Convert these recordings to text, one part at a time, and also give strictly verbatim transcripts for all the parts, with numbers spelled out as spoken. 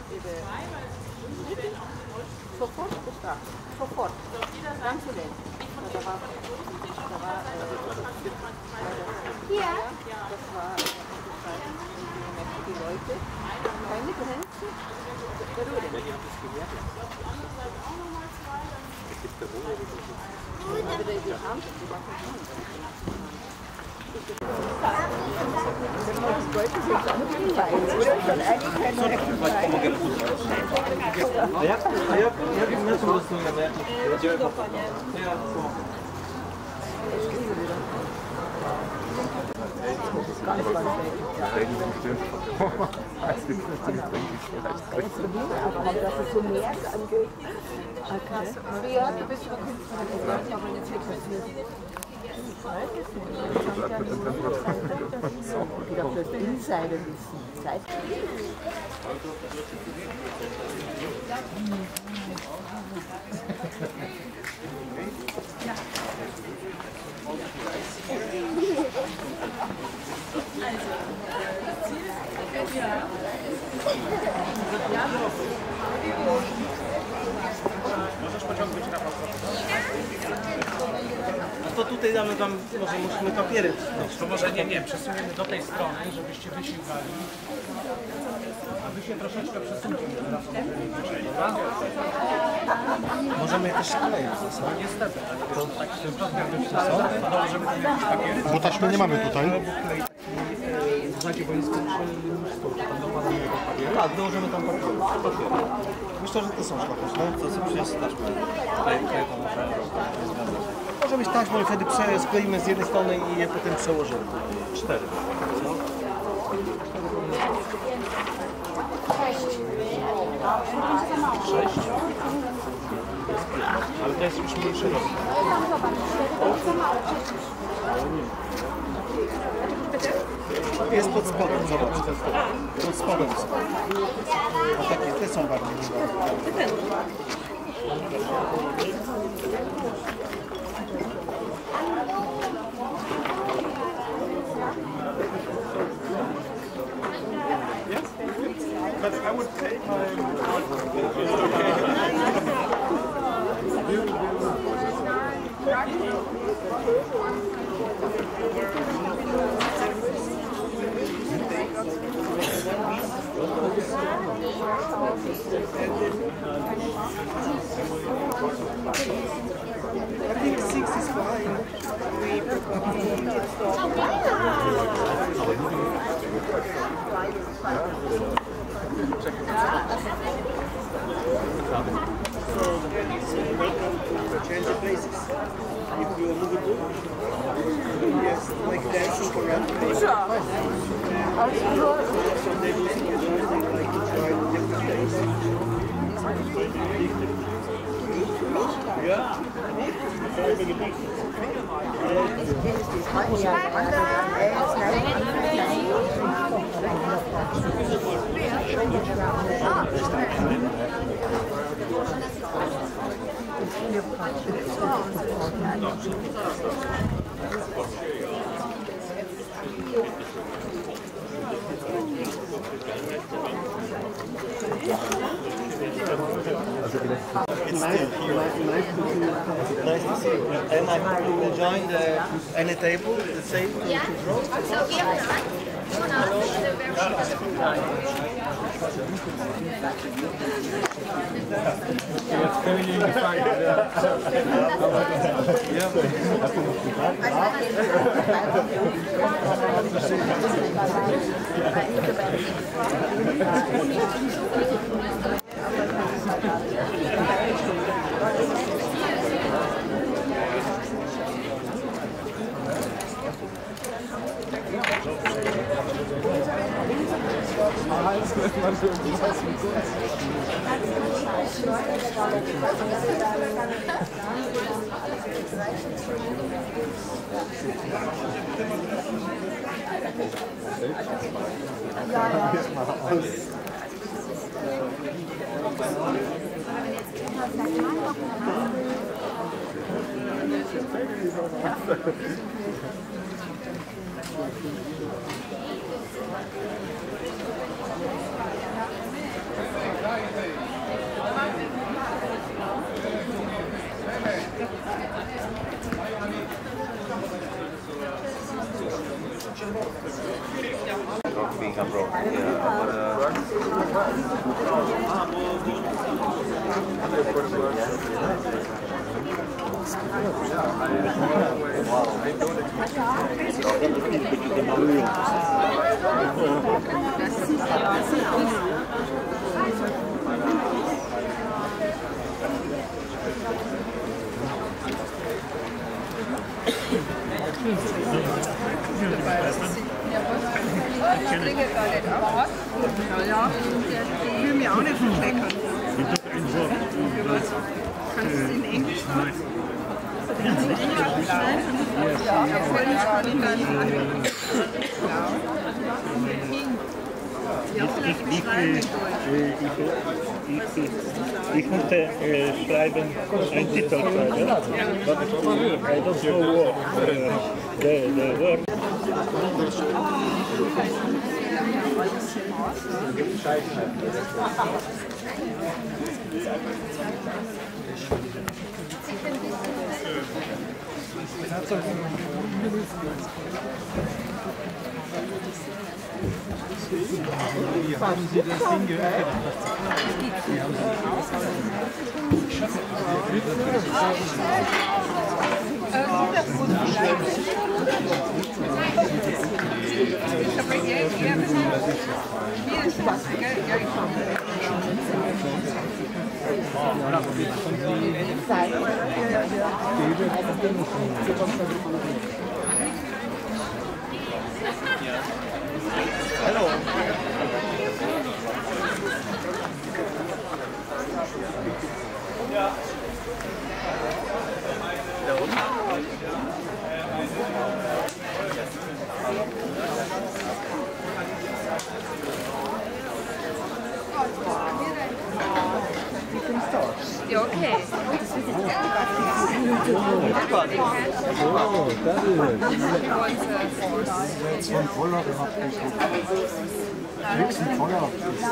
Sofort bestraft. Sofort. Ganz schön. Da war, da war, ja, das war die Leute. Keine Grenzen. Berühren. Aber die haben die Insider wissen. Zeit. Możesz pociągnąć na no to tutaj damy wam, może musimy papiery. To może nie, nie, przesuniemy do tej strony, żebyście wysiłgali. A wy się troszeczkę przesuńcie. Możemy też skleić. No niestety, to tak się to dołożymy tam jakieś papiery. Bo taśmy nie mamy tutaj. Znacie, bo jest tam dokładamy tego papieru. Tak, dołożymy tam papiery. Myślę, że to są szlachetne. To co przyniosę taśmę. Może być taśmą i wtedy skleimy z jednej strony i je potem przełożymy. Cztery. Sześć. Ale to jest już mniejszy rozmiar. Jest pod spodem, zobacz. Pod spodem są. A takie, te są bardziej. But I would take my... I think six is fine. Change the places. If you move it to, yes, like dancing around. Some they do together, they like to try different things. Yeah. It's nice, nice to see you. Nice to see you. And I hope you will join the any table, the same Yeah. So we have nine. being abroad. Yeah, but, uh, Ich trinke gar nicht ab. Naja, ich will mich auch nicht verstecken. Kannst du es in Englisch machen? Kannst du in Englisch schreiben? Ja, ich will nicht schon in deinem Anhang. Ja, vielleicht beschreiben in Deutsch. Ich musste äh, schreiben, einen Titel schreiben, but I don't know what uh, the, the word. Wie haben Sie das Ding geöffnet? Ich habe hier hier hier ist was, gell? Ja, ich komme. hello. Ja, okay. Oh, that is Von Voller gemacht. Nix mit Voller.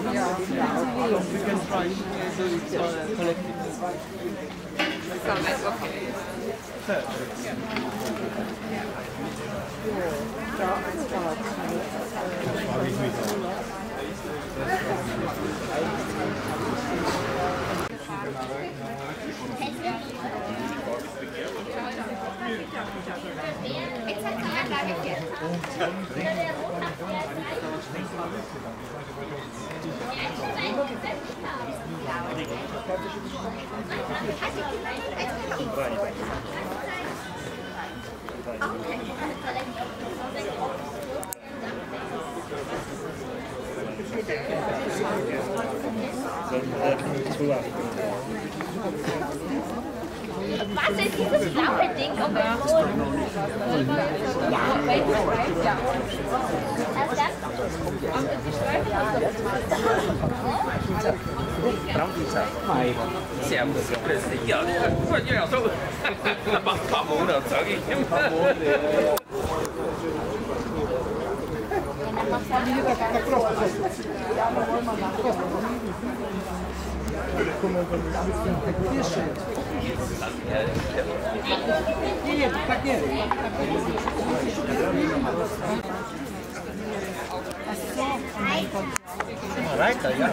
Jetzt hat die Anlage hier. Was ist dieses blaue Ding um den Boden? Ja, welches Schweif? Ja. Was das? Servus, grüß dich. Ja, ja, so. Ein paar Monate, sag ich. Reiter, ja.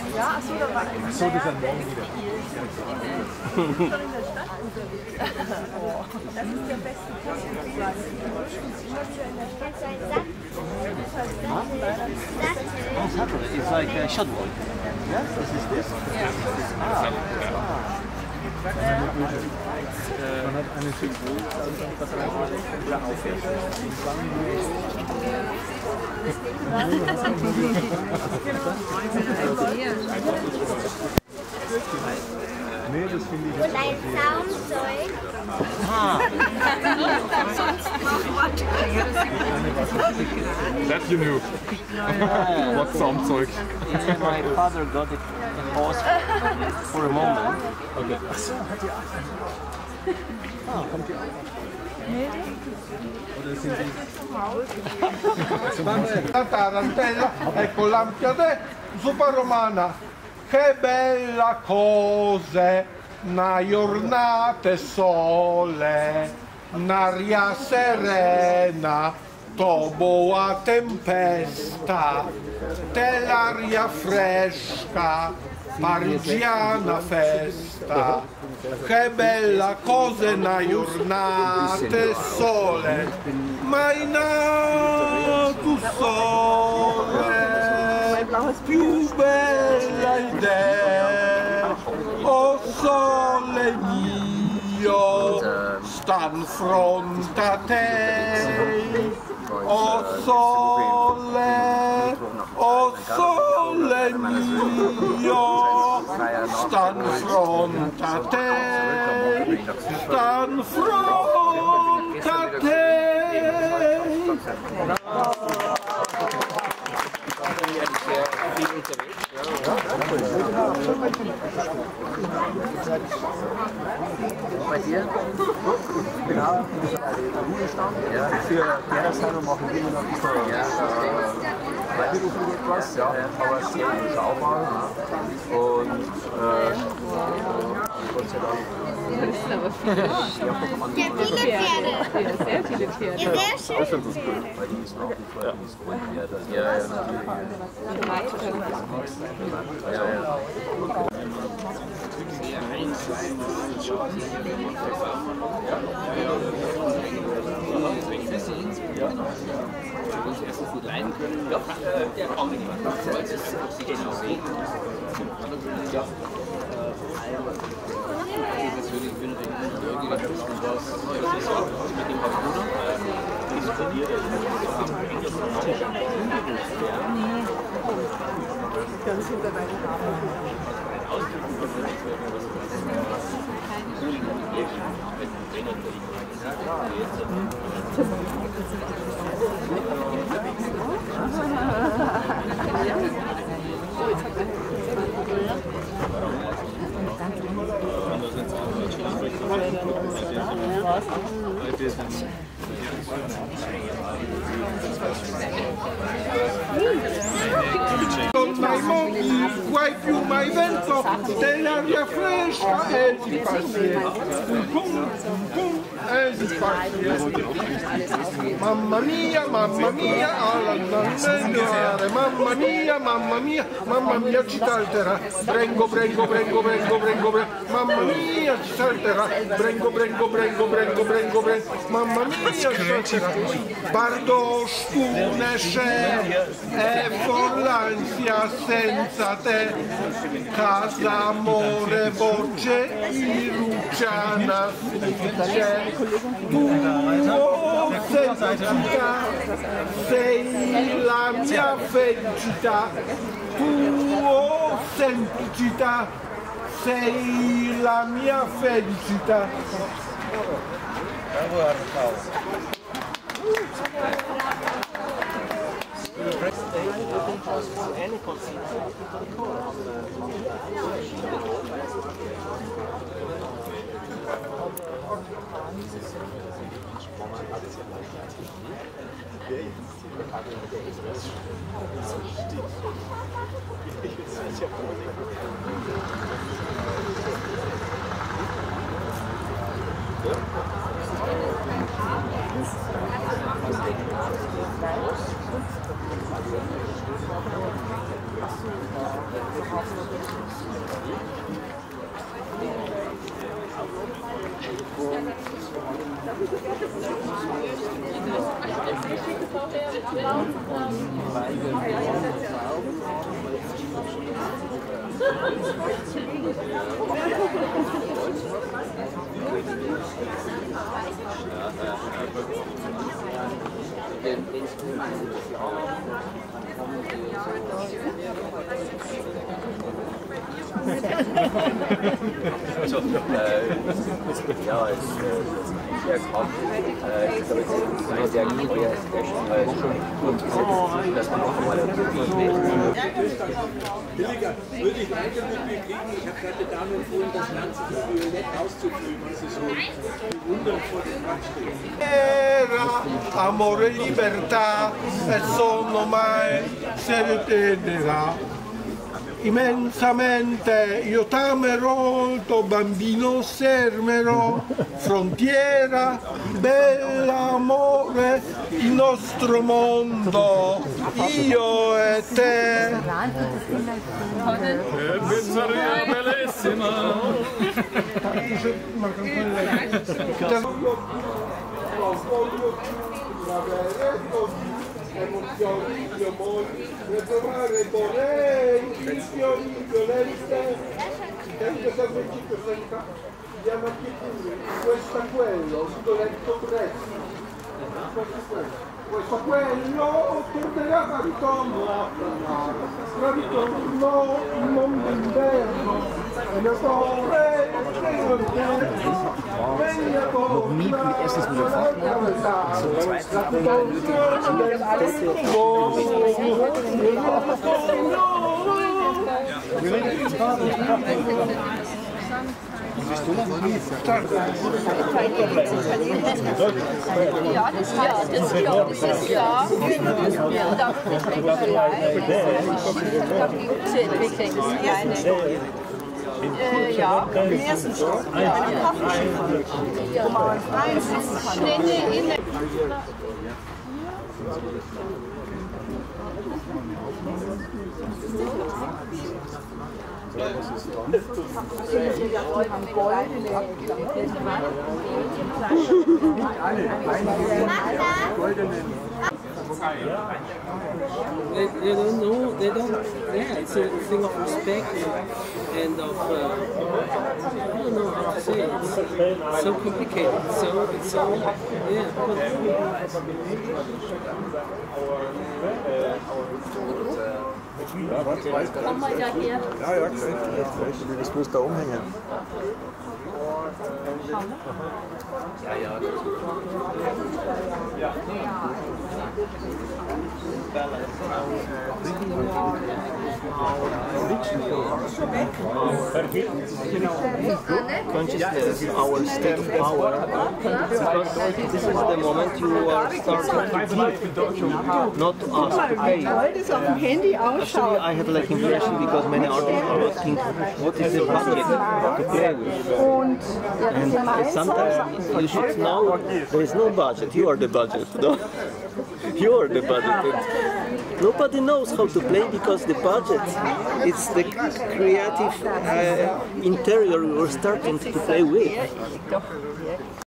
Ja, achso, da war ich. So, das ist dann morgen wieder. Oh, das ist der beste Kurs. It's like a shot ball. Yes, this is this? Man hat eine Symbol, das wieder aufhört. Nee, das finde ich Und ein Zaumzeug. That you knew. What Zaumzeug? Yeah, my father got it in pause for a moment. Okay. Achso, hat die auch. Ah, kommt die auch. Oder sind die... La tarantella, ecco l'ampiade super romana. Che bella cose, una giornata e sole, un'aria serena, dopo a tempesta, dell'aria fresca, parmigiana festa. Che bella cosa, una giornata e sole, mai nato sole. Più bella idea, oh sole mio, stan fronte a te, oh sole, oh sole mio, stan fronte a te, stan fronte a te. Bei dir? Genau, Ruhestand. Ja. Für Jahreszeit machen wir noch ein bisschen ja, freiberuflich etwas, ja, aber sehr überschaubar. Und äh, Gott sei Dank. Das ist aber viel. Ja, viele Pferde. Ja, sehr viele Pferde. Ja, sehr schön. Ich finde das gut, weil die ist nach wie vor die ist gut. Ja, das, ja, ja, natürlich. Ja, ja. Erstens gut leiden können. Ja, der braucht nicht mehr. Weil es sie genau sehen. Ja. Natürlich bin ich neugierig, was mit dem Bruder diskutiert. Ganz hinter deinen Con mai mochi, guai più mai vento, dell'aria fresca e si passiera. Pum, pum, e si passiera. Mamma mia, mamma mia, all'andare, mamma mia, mamma mia, mamma mia ci salterà. Brengo, brengo, brengo, brengo, brengo, brengo, mamma mia ci salterà. Brengo, brengo, brengo, brengo, brengo, brengo, mamma mia ci salterà. Bardosz tu nesce e l'ansia senza te, casa amore voce irucciana c'è, tu felicità, sei la mia felicità, tu semplicità, sei la mia felicità. Ach so. Also, äh, ja, es ist äh, sehr kaum. Äh, ich glaube, es ist sehr gut, ja, es ist schon gut gesetzt, dass man auch mal Billiger würde ich weiter mit mir kriegen. Ich habe gerade der Dame empfohlen, das Ganze für Violett auszufüllen, also so bewundernd vor dem Rad steht. Era, amore, libertà, e sono mai se tenera. Immensamente io t'amerò, il tuo bambino osserverò, frontiera, bell'amore, il nostro mondo, io e te. Pizzeria bellissima! Emozioni, gli amori, ritrovare vorrei, fiori, violette, senza salveggiare senza, andiamo anche pure, questo è quello, sto letto presto, questo è quello, questo è quello, tornerà a ritorno, a ritorno, il mondo inverno, e la torre, e lo inverno, noch nie mit Essensmittel Ja, das ja, das ja, das ist ja. Und auch die Schreckerei, die Entwicklung ist kleine. Äh, ja, im ersten Stock, in einem Kaffeeschiff, wo man reinsitzen kann. Nee, nee, in der They, they don't know, they don't, yeah, it's a thing of respect and of, uh, I don't know how to say it, it's so complicated, so, it's so, yeah. Komm mal da her. Ja, ja, das muss da umhängen. Ja, ja. Consciousness, our state of power, because this is the moment you are starting to give, not to ask to pay. Actually, I have like impression because many artists are asking what is the budget to play with. And sometimes you should know there is no budget, you are the budget. No? You are the budget. And nobody knows how to play because the budget, it's the creative uh, interior you are starting to play with.